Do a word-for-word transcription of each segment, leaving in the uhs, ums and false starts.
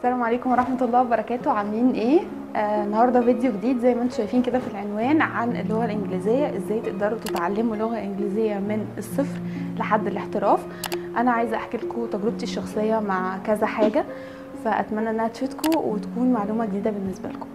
السلام عليكم ورحمة الله وبركاته. عاملين ايه؟ آه النهارده فيديو جديد زي ما انتم شايفين كده في العنوان عن اللغة الإنجليزية، ازاي تقدروا تتعلموا لغة إنجليزية من الصفر لحد الاحتراف. انا عايزة احكي لكم تجربتي الشخصية مع كذا حاجة، فاتمنى انها تفيدكم وتكون معلومة جديدة بالنسبة لكم.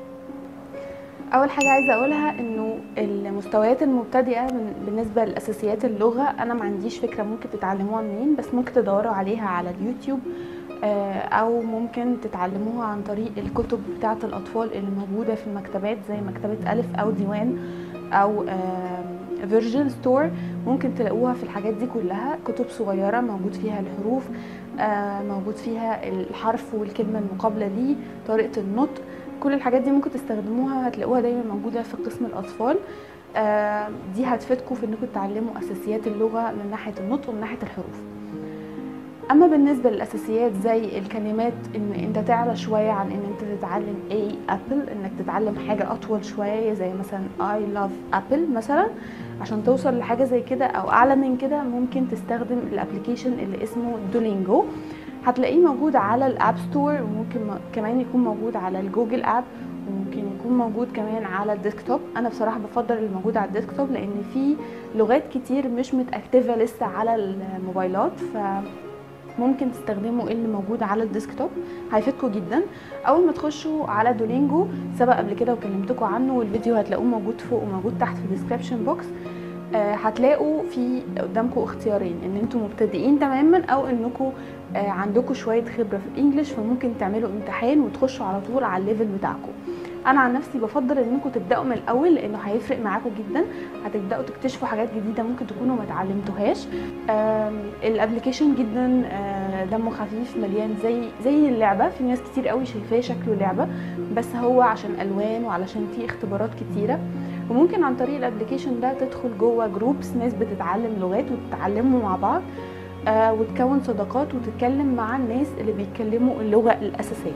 اول حاجة عايزة اقولها انه المستويات المبتدئة بالنسبة لاساسيات اللغة انا ما عنديش فكرة ممكن تتعلموها منين، بس ممكن تدوروا عليها على اليوتيوب او ممكن تتعلموها عن طريق الكتب بتاعه الاطفال اللي موجوده في المكتبات زي مكتبه الف او ديوان او فيرجن ستور. ممكن تلاقوها في الحاجات دي كلها، كتب صغيره موجود فيها الحروف، موجود فيها الحرف والكلمه المقابله ليه، طريقه النطق، كل الحاجات دي ممكن تستخدموها، هتلاقوها دايما موجوده في قسم الاطفال. دي هتفيدكم في انكم تتعلموا اساسيات اللغه من ناحيه النطق ومن ناحيه الحروف. اما بالنسبه للاساسيات زي الكلمات، ان انت تعلى شويه عن ان انت تتعلم اي ابل، انك تتعلم حاجه اطول شويه زي مثلا اي لاف ابل مثلا، عشان توصل لحاجه زي كده او اعلى من كده ممكن تستخدم الابلكيشن اللي اسمه دولينجو. هتلاقيه موجود على الاب ستور، وممكن كمان يكون موجود على الجوجل اب، وممكن يكون موجود كمان على الديسكتوب. انا بصراحه بفضل الموجود على الديسكتوب لان في لغات كتير مش متاكتفه لسه على الموبايلات، ف ممكن تستخدموا اللي موجود على الديسكتوب، هيفيدكم جدا. اول ما تخشوا على دولينجو، سبق قبل كده وكلمتكم عنه والفيديو هتلاقوه موجود فوق وموجود تحت في الديسكريبشن بوكس. آه هتلاقوا في قدامكم اختيارين، ان انتم مبتدئين تماما او انكم آه عندكم شويه خبره في الانجليش، فممكن تعملوا امتحان وتخشوا على طول على الليفل بتاعكم. انا عن نفسي بفضل انكم تبداوا من الاول لانه هيفرق معاكم جدا، هتبداوا تكتشفوا حاجات جديده ممكن تكونوا ما اتعلمتوهاش. الابلكيشن جدا دمه خفيف، مليان زي زي اللعبه، في ناس كتير قوي شايفاه شكله لعبه، بس هو عشان الوان وعلشان فيه اختبارات كتيره. وممكن عن طريق الابلكيشن ده تدخل جوه جروبس ناس بتتعلم لغات وتتعلموا مع بعض، وتكون صداقات وتتكلم مع الناس اللي بيتكلموا اللغه الاساسيه.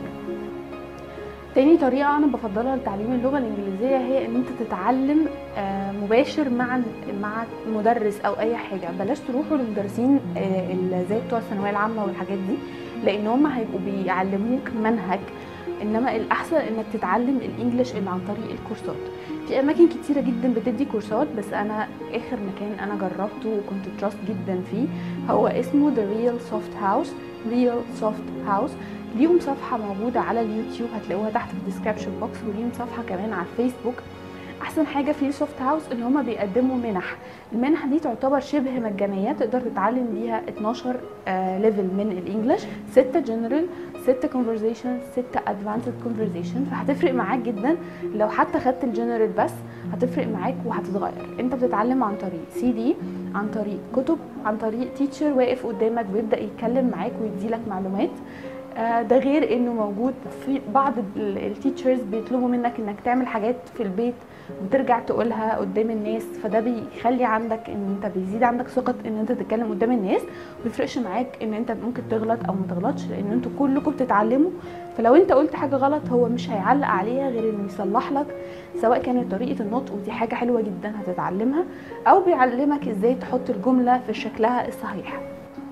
تاني طريقة أنا بفضلها لتعليم اللغة الإنجليزية هي إن أنت تتعلم مباشر مع مع مدرس أو أي حاجة. بلاش تروحوا للمدرسين زي بتوع الثانوية العامة والحاجات دي، لأن هم هيبقوا بيعلموك منهج، إنما الأحسن إنك تتعلم الإنجليش اللي عن طريق الكورسات. في أماكن كتيرة جدا بتدي كورسات، بس أنا آخر مكان أنا جربته وكنت تراست جدا فيه هو اسمه The Real Soft House. Real Soft House ليهم صفحة موجودة على اليوتيوب، هتلاقوها تحت في الديسكريبشن بوكس، وليهم صفحة كمان على الفيسبوك. احسن حاجة في سوفت هاوس ان هما بيقدموا منح، المنح دي تعتبر شبه مجانية، تقدر تتعلم بيها اتناشر ليفل من الانجليش، ستة جنرال، ستة كونفرزيشن، ستة ادفانسد كونفرزيشن. فهتفرق معاك جدا لو حتى خدت الجنرال بس، هتفرق معاك وهتتغير. انت بتتعلم عن طريق سي دي، عن طريق كتب، عن طريق تيتشر واقف قدامك بيبدأ يتكلم معاك ويديلك معلومات. ده غير انه موجود في بعض التيتشرز بيطلبوا منك انك تعمل حاجات في البيت وترجع تقولها قدام الناس، فده بيخلي عندك ان انت بيزيد عندك ثقة ان انت تتكلم قدام الناس، ومبيفرقش معاك ان انت ممكن تغلط او ما تغلطش، لان انتوا كلكم بتتعلموا. فلو انت قلت حاجة غلط هو مش هيعلق عليها غير انه يصلح لك، سواء كانت طريقة النطق ودي حاجة حلوة جدا هتتعلمها، او بيعلمك ازاي تحط الجملة في شكلها الصحيح.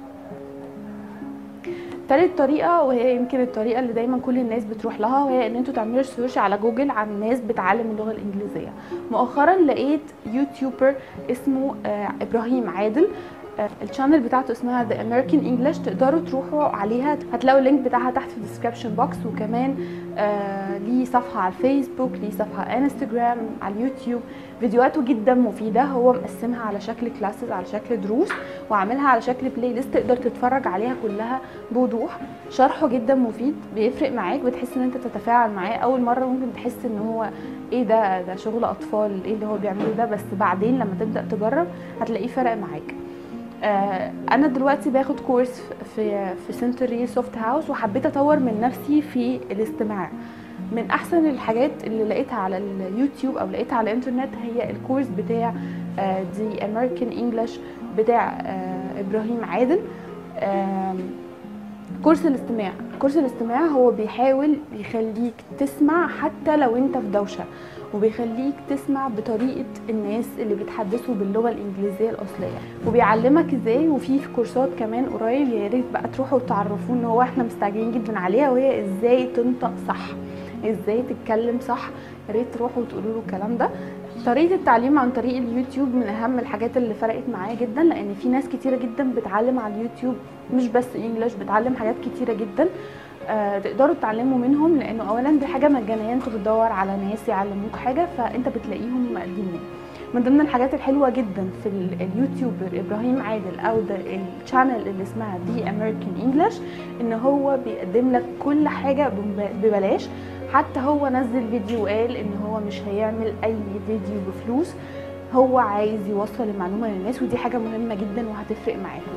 تالت طريقة، وهي يمكن الطريقة اللي دايما كل الناس بتروح لها، وهي ان انتوا تعملوا سيرش على جوجل عن ناس بتعلم اللغة الانجليزية. مؤخرا لقيت يوتيوبر اسمه آه ابراهيم عادل، آه الشانل بتاعته اسمها The American English، تقدروا تروحوا عليها، هتلاقوا اللينك بتاعها تحت في الديسكريبشن بوكس. وكمان آه ليه صفحة على الفيسبوك، ليه صفحة على انستجرام، على اليوتيوب. فيديوهاته جدا مفيدة، هو مقسمها على شكل كلاسز، على شكل دروس، وعاملها على شكل بلاي ليست تقدر تتفرج عليها كلها بوضوح. شرحه جدا مفيد، بيفرق معاك، بتحس ان انت تتفاعل معاه. اول مرة ممكن تحس ان هو ايه ده ده شغل اطفال، ايه اللي هو بيعمله ده، بس بعدين لما تبدأ تجرب هتلاقيه فرق معاك. آه انا دلوقتي باخد كورس في في سنتر ريل سوفت هاوس، وحبيت اطور من نفسي في الاستماع. من احسن الحاجات اللي لقيتها على اليوتيوب او لقيتها على الانترنت هي الكورس بتاع دي امريكان انجلش بتاع آه ابراهيم عادل. آه كورس الاستماع كورس الاستماع هو بيحاول يخليك تسمع حتى لو انت في دوشه، وبيخليك تسمع بطريقه الناس اللي بيتحدثوا باللغه الانجليزيه الاصليه، وبيعلمك ازاي. وفي في كورسات كمان قريب يا ريت بقى تروحوا تعرفوه ان هو احنا مستعجلين جدا عليها، وهي ازاي تنطق صح، ازاي تتكلم صح. يا ريت تروحوا وتقولوا له الكلام ده. طريقه التعليم عن طريق اليوتيوب من اهم الحاجات اللي فرقت معايا جدا، لان في ناس كتيره جدا بتعلم على اليوتيوب، مش بس انجلش، بتعلم حاجات كتيره جدا. آه تقدروا تتعلموا منهم، لانه اولا دي حاجه مجانيه، انت بتدور على ناس يعلموك حاجه فانت بتلاقيهم مقدمين. من ضمن الحاجات الحلوه جدا في اليوتيوبر ابراهيم عادل او ده الشانل اللي اسمها دي امريكان انجلش، ان هو بيقدم لك كل حاجه ببلاش. حتى هو نزل فيديو وقال ان هو مش هيعمل اي فيديو بفلوس، هو عايز يوصل المعلومه للناس، ودي حاجه مهمه جدا وهتفرق معاكم.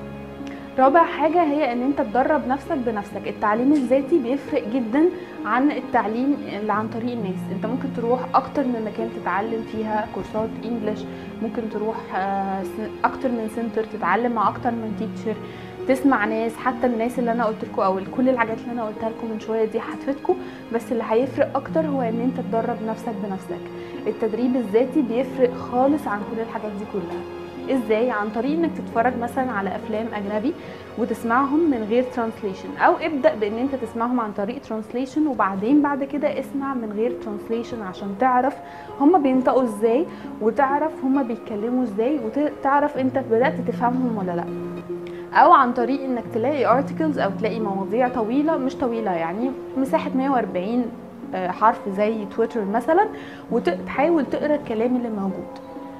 رابع حاجة هي ان انت تدرب نفسك بنفسك. التعليم الذاتي بيفرق جدا عن التعليم اللي عن طريق الناس. انت ممكن تروح اكتر من مكان تتعلم فيها كورسات انجلش، ممكن تروح اكتر من سنتر تتعلم مع اكتر من تيتشر، تسمع ناس. حتى الناس اللي انا قلت لكم او كل الحاجات اللي انا قلتها لكم من شويه دي هتفيدكم، بس اللي هيفرق اكتر هو ان انت تدرب نفسك بنفسك. التدريب الذاتي بيفرق خالص عن كل الحاجات دي كلها. ازاي؟ عن طريق انك تتفرج مثلا على افلام اجنبي وتسمعهم من غير ترانسليشن، او ابدا بان انت تسمعهم عن طريق ترانسليشن وبعدين بعد كده اسمع من غير ترانسليشن عشان تعرف هما بينطقوا ازاي، وتعرف هما بيتكلموا ازاي، وتعرف انت بدات تفهمهم ولا لا. او عن طريق انك تلاقي ارتكلز او تلاقي مواضيع طويله، مش طويله يعني مساحه مية واربعين حرف زي تويتر مثلا، وتحاول تقرا الكلام اللي موجود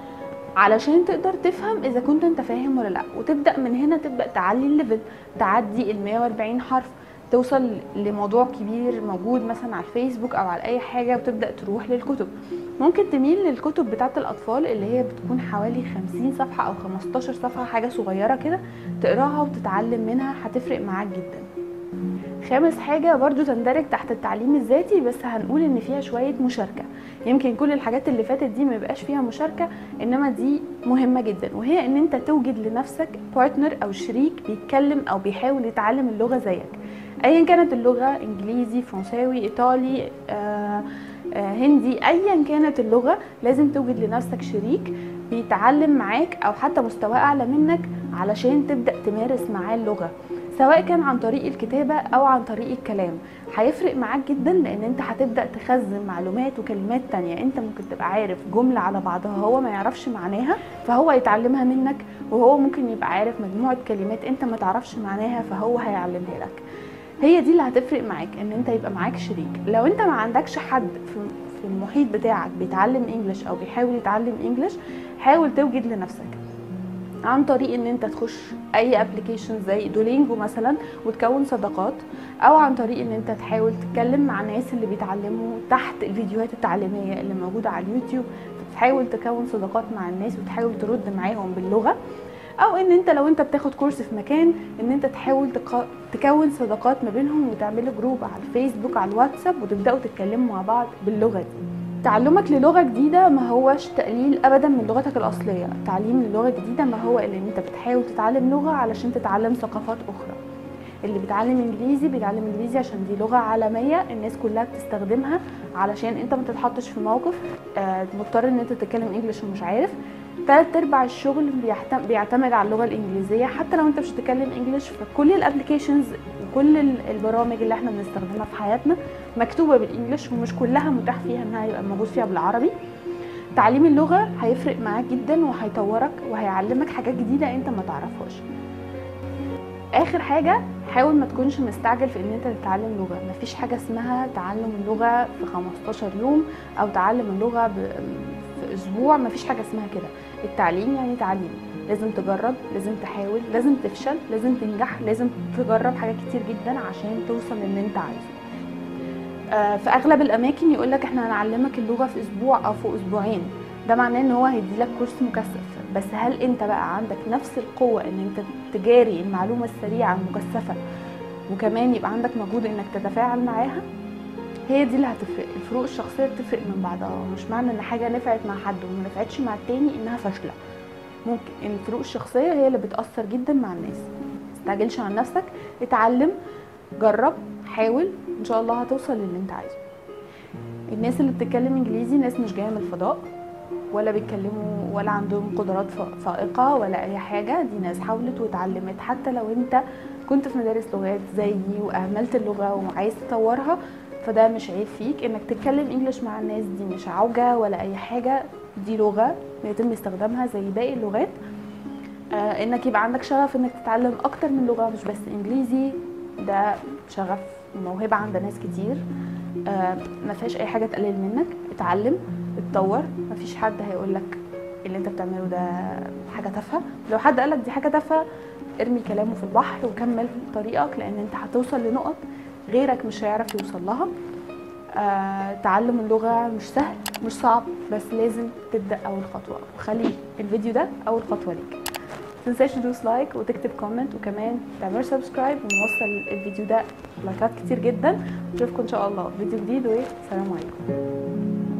علشان تقدر تفهم اذا كنت انت فاهم ولا لا. وتبدا من هنا تبدا تعلي الليفل، تعدي ال مية واربعين حرف، توصل لموضوع كبير موجود مثلا على الفيسبوك او على اي حاجه، وتبدا تروح للكتب. ممكن تميل للكتب بتاعه الاطفال اللي هي بتكون حوالي خمسين صفحه او خمستاشر صفحه، حاجه صغيره كده، تقراها وتتعلم منها، هتفرق معاك جدا. خامس حاجة برضو تندرج تحت التعليم الذاتي، بس هنقول ان فيها شوية مشاركة. يمكن كل الحاجات اللي فاتت دي ما يبقاش فيها مشاركة، انما دي مهمة جدا، وهي ان انت توجد لنفسك بارتنر او شريك بيتكلم او بيحاول يتعلم اللغة زيك، ايا كانت اللغة، انجليزي، فرنساوي، ايطالي، آه آه هندي، ايا كانت اللغة. لازم توجد لنفسك شريك بيتعلم معاك او حتى مستواه اعلى منك علشان تبدأ تمارس معاه اللغة، سواء كان عن طريق الكتابة او عن طريق الكلام. هيفرق معاك جدا، لان انت هتبدأ تخزن معلومات وكلمات تانية. انت ممكن تبقى عارف جملة على بعضها هو ما يعرفش معناها فهو يتعلمها منك، وهو ممكن يبقى عارف مجموعة كلمات انت ما تعرفش معناها فهو هيعلمها لك. هي دي اللي هتفرق معاك، ان انت يبقى معاك شريك. لو انت ما عندكش حد في في المحيط بتاعك بيتعلم انجلش او بيحاول يتعلم انجلش، حاول توجد لنفسك عن طريق ان انت تخش اي ابلكيشن زي دولينجو مثلا وتكون صداقات، او عن طريق ان انت تحاول تتكلم مع ناس اللي بيتعلموا تحت الفيديوهات التعليميه اللي موجوده على اليوتيوب، تحاول تكون صداقات مع الناس وتحاول ترد معاهم باللغه. او ان انت لو انت بتاخد كورس في مكان، ان انت تحاول تكون صداقات ما بينهم وتعملوا جروب على الفيسبوك على الواتساب وتبداوا تتكلموا مع بعض باللغه دي. تعلمك للغة جديدة ما هوش تقليل ابدا من لغتك الاصلية. تعليم للغة جديدة ما هو الا ان انت بتحاول تتعلم لغة علشان تتعلم ثقافات اخرى. اللي بيتعلم انجليزي بيتعلم انجليزي عشان دي لغة عالمية الناس كلها بتستخدمها، علشان انت ما تتحطش في موقف آه مضطر ان انت تتكلم انجليش ومش عارف. تلات ارباع الشغل بيعتمد على اللغة الانجليزية، حتى لو انت مش بتتكلم انجليش فكل الابليكيشنز وكل البرامج اللي احنا بنستخدمها في حياتنا مكتوبة بالانجليش، ومش كلها متاح فيها انها يبقى موجود فيها بالعربي. تعليم اللغة هيفرق معاك جدا وهيطورك وهيعلمك حاجات جديدة انت ما تعرفهاش. اخر حاجة، حاول ما تكونش مستعجل في ان انت تتعلم لغة. مفيش حاجة اسمها تعلم اللغة في خمستاشر يوم او تعلم اللغة في اسبوع، مفيش حاجة اسمها كده. التعليم يعني تعليم، لازم تجرب، لازم تحاول، لازم تفشل، لازم تنجح، لازم تجرب حاجات كتير جدا عشان توصل للي انت عايزه. آه في اغلب الاماكن يقولك احنا هنعلمك اللغة في اسبوع او في اسبوعين، ده معناه ان هو هيديلك كورس مكثف. بس هل انت بقى عندك نفس القوة ان انت تجاري المعلومة السريعة المكثفة وكمان يبقى عندك مجهود انك تتفاعل معاها؟ هي دي اللي هتفرق. الفروق الشخصية بتفرق من بعضها، مش معنى ان حاجة نفعت مع حد وما نفعتش مع التاني انها فاشلة. ممكن الفروق الشخصية هي اللي بتأثر جدا مع الناس. متستعجلش عن نفسك، اتعلم، جرب، حاول، ان شاء الله هتوصل للي انت عايزه. الناس اللي بتتكلم انجليزي ناس مش جايه من الفضاء، ولا بيتكلموا ولا عندهم قدرات فائقه ولا اي حاجه. دي ناس حاولت واتعلمت. حتى لو انت كنت في مدارس لغات زيي واهملت اللغه وعايز تطورها، فده مش عيب فيك انك تتكلم انجليش مع الناس. دي مش عوجه ولا اي حاجه، دي لغه بيتم استخدامها زي باقي اللغات. آه انك يبقى عندك شغف انك تتعلم اكتر من لغه مش بس انجليزي، ده شغف وموهبه عند ناس كتير. آه ما فيهاش اي حاجه تقلل منك. اتعلم، اتطور، ما فيش حد هيقول لك اللي انت بتعمله ده حاجه تافهه. لو حد قال لك دي حاجه تافهه، ارمي كلامه في البحر وكمل طريقك، لان انت هتوصل لنقط غيرك مش هيعرف يوصل لها. آه تعلم اللغه مش سهل مش صعب، بس لازم تبدا اول خطوه، وخلي الفيديو ده اول خطوه ليك. متنساش تدوس لايك وتكتب كومنت، وكمان تعمل سبسكرايب ونوصل الفيديو ده لايكات كتير جدا. نشوفكم ان شاء الله في فيديو جديد، والسلام عليكم.